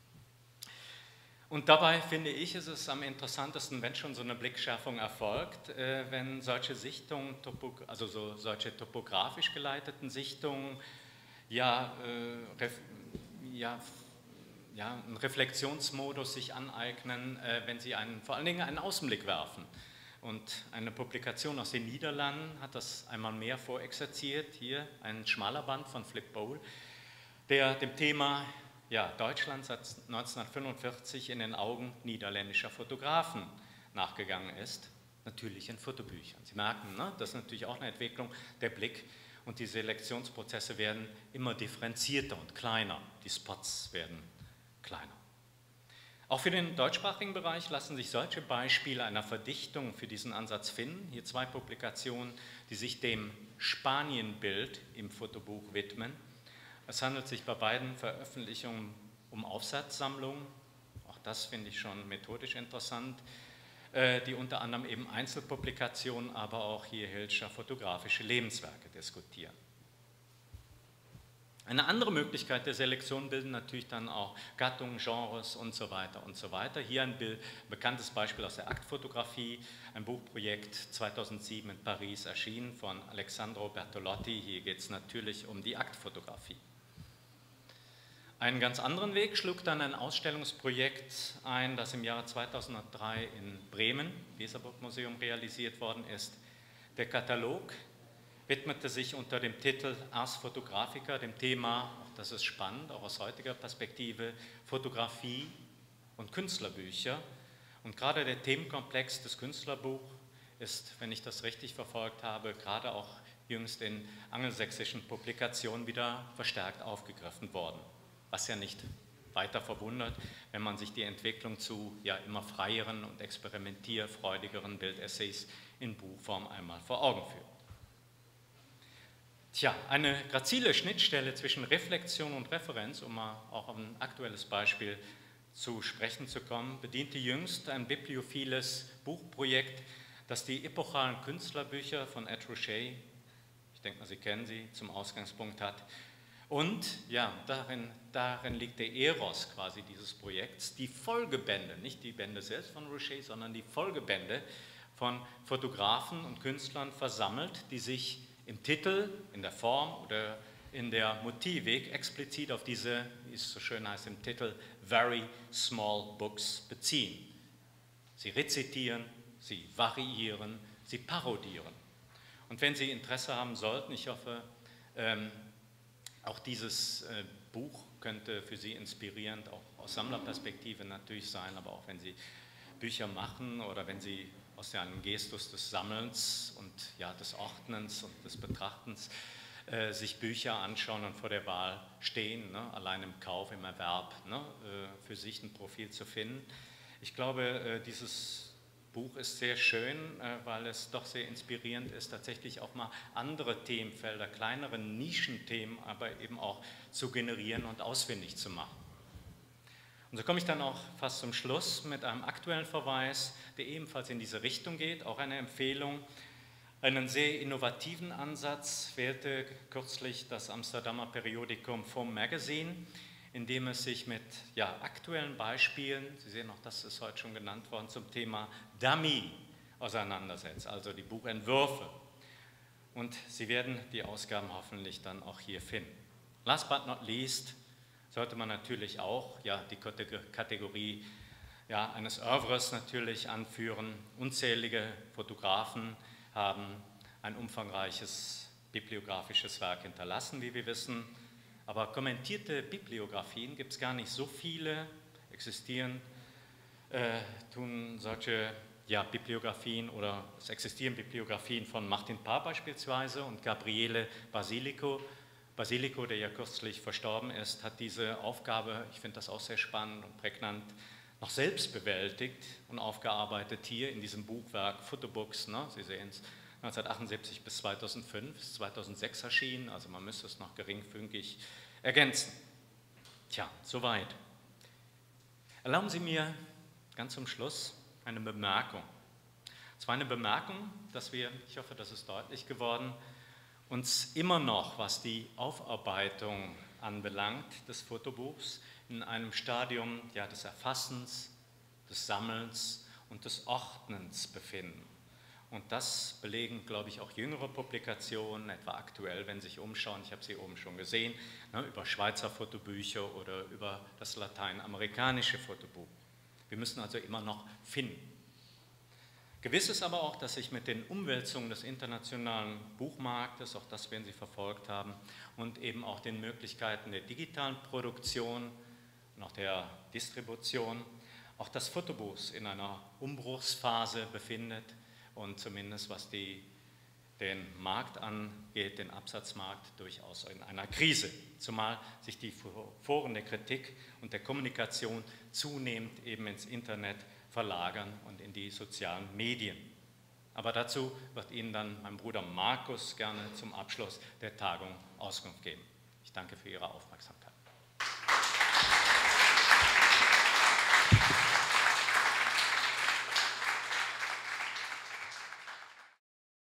Und dabei finde ich, ist es am interessantesten, wenn schon so eine Blickschärfung erfolgt, wenn solche Sichtungen, also solche topografisch geleiteten Sichtungen, einen Reflexionsmodus sich aneignen, wenn sie vor allen Dingen einen Außenblick werfen. Und eine Publikation aus den Niederlanden hat das einmal mehr vorexerziert, hier ein schmaler Band von Flip Bowl, der dem Thema Deutschland seit 1945 in den Augen niederländischer Fotografen nachgegangen ist, natürlich in Fotobüchern. Sie merken, ne, das ist natürlich auch eine Entwicklung, der Blick. Und die Selektionsprozesse werden immer differenzierter und kleiner. Die Spots werden kleiner. Auch für den deutschsprachigen Bereich lassen sich solche Beispiele einer Verdichtung für diesen Ansatz finden. Hier 2 Publikationen, die sich dem Spanienbild im Fotobuch widmen. Es handelt sich bei beiden Veröffentlichungen um Aufsatzsammlungen. Auch das finde ich schon methodisch interessant, die unter anderem eben Einzelpublikationen, aber auch hier Hilscher fotografische Lebenswerke diskutieren. Eine andere Möglichkeit der Selektion bilden natürlich dann auch Gattungen, Genres und so weiter und so weiter. Hier ein bekanntes Beispiel aus der Aktfotografie, ein Buchprojekt 2007 in Paris erschienen von Alessandro Bertolotti. Hier geht es natürlich um die Aktfotografie. Einen ganz anderen Weg schlug dann ein Ausstellungsprojekt ein, das im Jahre 2003 in Bremen, Weserburg-Museum, realisiert worden ist. Der Katalog widmete sich unter dem Titel Ars Photographica dem Thema, auch das ist spannend, auch aus heutiger Perspektive, Fotografie und Künstlerbücher. Und gerade der Themenkomplex des Künstlerbuchs ist, wenn ich das richtig verfolgt habe, gerade auch jüngst in angelsächsischen Publikationen wieder verstärkt aufgegriffen worden. Was ja nicht weiter verwundert, wenn man sich die Entwicklung zu immer freieren und experimentierfreudigeren Bildessays in Buchform einmal vor Augen führt. Tja, eine grazile Schnittstelle zwischen Reflexion und Referenz, um mal auch auf ein aktuelles Beispiel zu sprechen zu kommen, bediente jüngst ein bibliophiles Buchprojekt, das die epochalen Künstlerbücher von Ed Ruscha, ich denke mal, Sie kennen sie, zum Ausgangspunkt hat, Und ja, darin liegt der Eros quasi dieses Projekts, die Folgebände, nicht die Bände selbst von Rocher, sondern die Folgebände von Fotografen und Künstlern versammelt, die sich im Titel, in der Form oder in der Motivik explizit auf diese, wie es so schön heißt im Titel, Very Small Books beziehen. Sie rezitieren, sie variieren, sie parodieren. Und wenn Sie Interesse haben sollten, ich hoffe, auch dieses Buch könnte für Sie inspirierend, auch aus Sammlerperspektive natürlich sein, aber auch wenn Sie Bücher machen oder wenn Sie aus einem Gestus des Sammelns und ja, des Ordnens und des Betrachtens sich Bücher anschauen und vor der Wahl stehen, ne, allein im Kauf, im Erwerb, ne, für sich ein Profil zu finden. Ich glaube, dieses Buch ist sehr schön, weil es doch sehr inspirierend ist, tatsächlich auch mal andere Themenfelder, kleinere Nischenthemen, aber eben auch zu generieren und ausfindig zu machen. Und so komme ich dann auch fast zum Schluss mit einem aktuellen Verweis, der ebenfalls in diese Richtung geht, auch eine Empfehlung. Einen sehr innovativen Ansatz wählte kürzlich das Amsterdamer Periodikum Foam Magazine, in dem es sich mit aktuellen Beispielen, Sie sehen auch, das ist heute schon genannt worden, zum Thema Dummy auseinandersetzt, also die Buchentwürfe. Und Sie werden die Ausgaben hoffentlich dann auch hier finden. Last but not least sollte man natürlich auch die Kategorie eines Oeuvres natürlich anführen. Unzählige Fotografen haben ein umfangreiches bibliografisches Werk hinterlassen, wie wir wissen. Aber kommentierte Bibliografien gibt es gar nicht so viele, tun solche Bibliografien oder es existieren Bibliografien von Martin Parr beispielsweise und Gabriele Basilico. Basilico, der ja kürzlich verstorben ist, hat diese Aufgabe, ich finde das auch sehr spannend und prägnant, noch selbst bewältigt und aufgearbeitet hier in diesem Buchwerk Photobooks, ne? Sie sehen es, 1978 bis 2005, ist 2006 erschienen, also man müsste es noch geringfügig ergänzen. Tja, soweit. Erlauben Sie mir ganz zum Schluss eine Bemerkung. Es war eine Bemerkung, dass wir, ich hoffe, das ist deutlich geworden, uns immer noch, was die Aufarbeitung anbelangt, des Fotobuchs, in einem Stadium des Erfassens, des Sammelns und des Ordnens befinden. Und das belegen, glaube ich, auch jüngere Publikationen, etwa aktuell, wenn Sie sich umschauen, ich habe sie oben schon gesehen, über Schweizer Fotobücher oder über das lateinamerikanische Fotobuch. Wir müssen also immer noch finden. Gewiss ist aber auch, dass sich mit den Umwälzungen des internationalen Buchmarktes, auch das werden Sie verfolgt haben, und eben auch den Möglichkeiten der digitalen Produktion und auch der Distribution, auch das Fotobuch in einer Umbruchsphase befindet und zumindest was den Markt angeht, den Absatzmarkt, durchaus in einer Krise, zumal sich die Foren der Kritik und der Kommunikation zunehmend eben ins Internet verlagern und in die sozialen Medien. Aber dazu wird Ihnen dann mein Bruder Markus gerne zum Abschluss der Tagung Auskunft geben. Ich danke für Ihre Aufmerksamkeit.